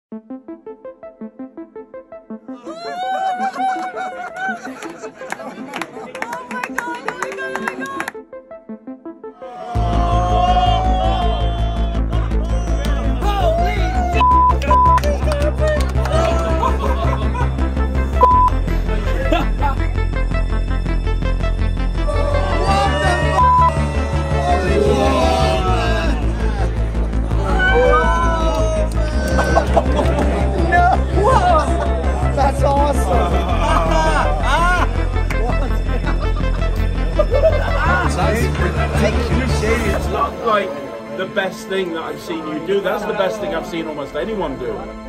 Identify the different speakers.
Speaker 1: That's awesome!
Speaker 2: That's ridiculous. It's not like the best thing that I've seen you do. That's the best thing I've seen almost anyone do.